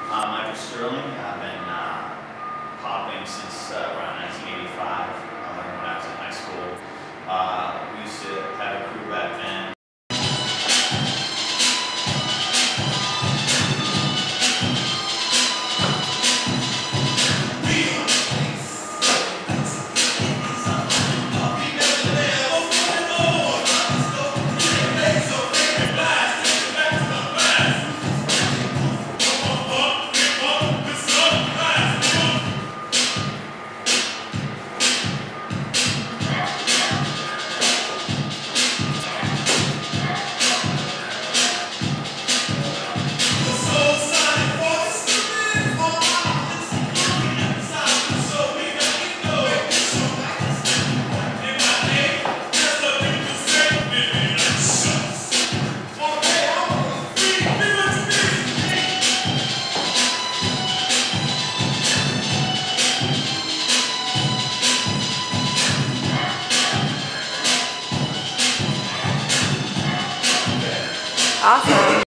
Michael Sterling. I've been popping since around 1985, when I was in high school. We used to have a crew back then. Awesome.